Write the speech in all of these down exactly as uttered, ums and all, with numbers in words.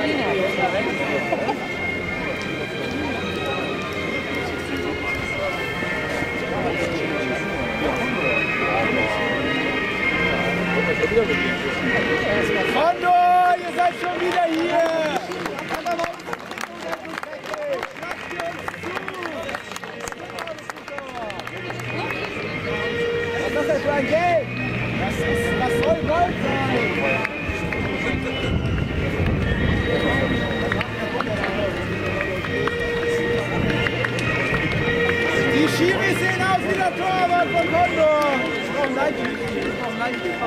Condor, ihr seid schon wieder hier! Was ist das denn für ein Geld? Das, ist, das soll Gold sein! Die Schiris sehen aus wie der Torwart von Condor! Ich brauche ein Nike. Ich brauche ein Nike.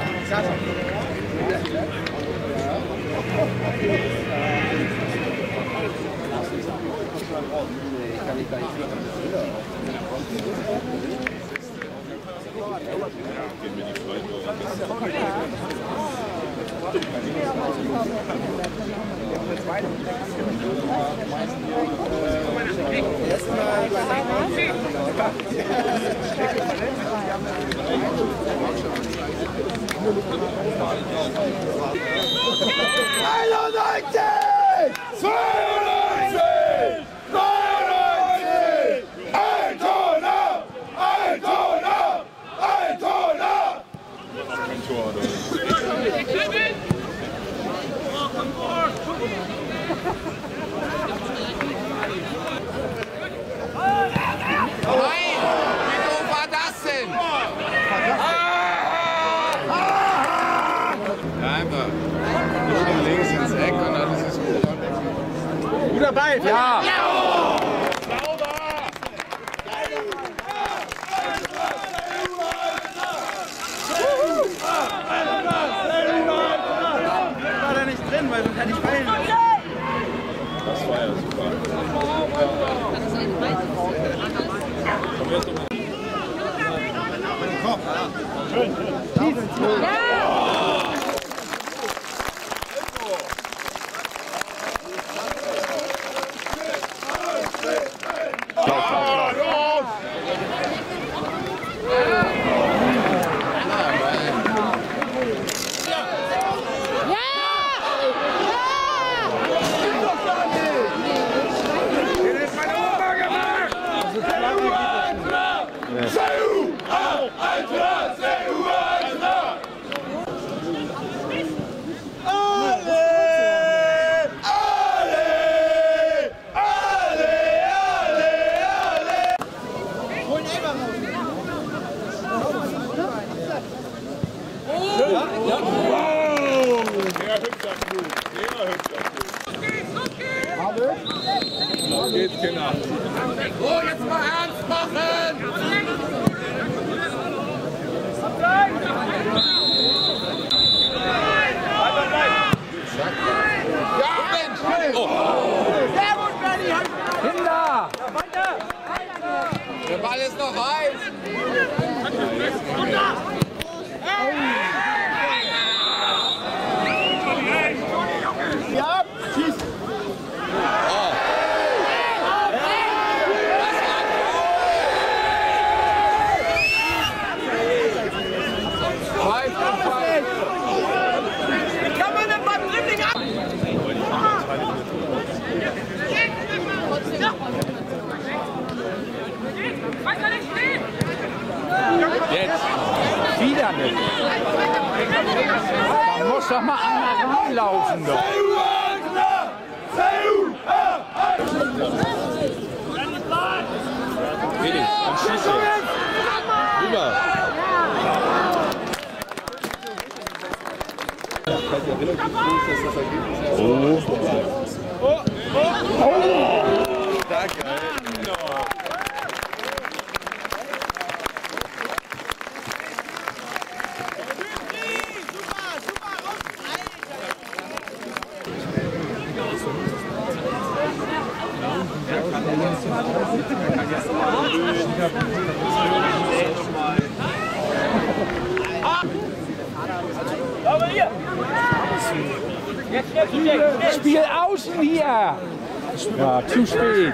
Kann ich gar nicht einundneunzig! zweiundneunzig! neunundneunzig! Altona! Altona! Altona! Ein Tor, oder? Nein! Wie doof war das denn? Ja, einfach. Nur links ins Eck und alles ist gut. Guter Ball! Ja! Ja! War da nicht drin, weil sonst hätte ich fallen lassen. Das war ja super. Kopf. Schön. Ja! Geht's, Kinder. Oh, jetzt mal ernst machen! Ja, Mensch! Oh. Sehr gut, Benni! Kinder! Weiter! Der Ball ist noch heiß! Ja, schieß! Wie kann man denn beim Dribbling ab? Jetzt. Wieder nicht. Man muss doch mal anders ranlaufen. Doch. Willi, dann schieß jetzt. Rüber. Oh. Oh. Oh. Danke. Spiel außen hier! Ja, zu spät.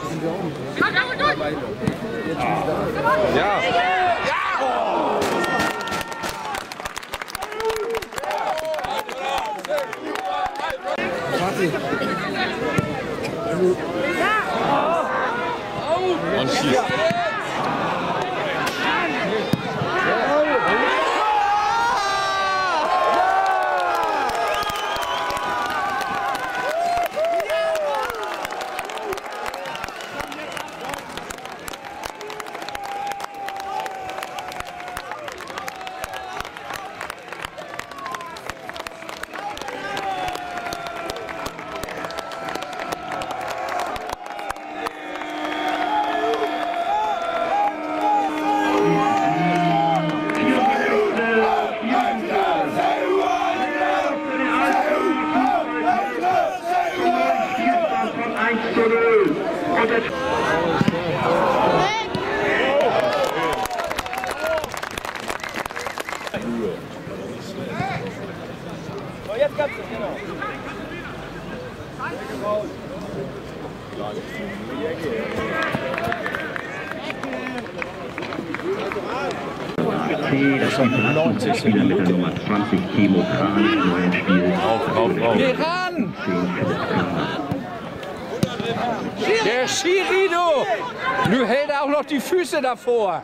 Ja. Ja. Und schießt. So, jetzt kannst du, genau. Das ist neunzig Minuten. Nummer zwanzig, Timo Kran, im neuen Spiel. Auf, auf, auf. Geh ran! Der Schiri, du! Du hältst auch noch die Füße davor.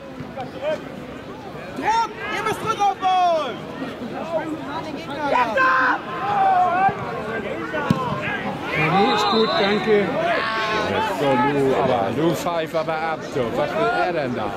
Druck! Ihr müsst Druck aufbauen! Nee, ist gut, danke. So, du, aber du pfeif aber ab, so. Was will er denn da?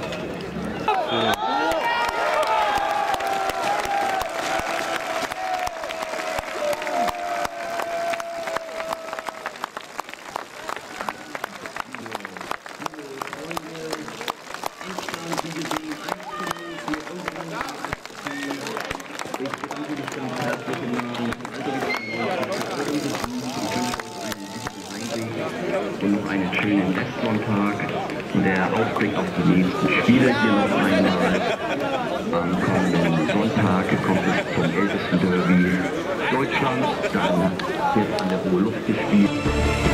Und noch einen schönen Restsonntag und der Ausblick auf die nächsten Spiele hier noch einmal. Am kommenden Sonntag kommt es zum ältesten Derby Deutschlands, dann wird an der Hohe Luft gespielt.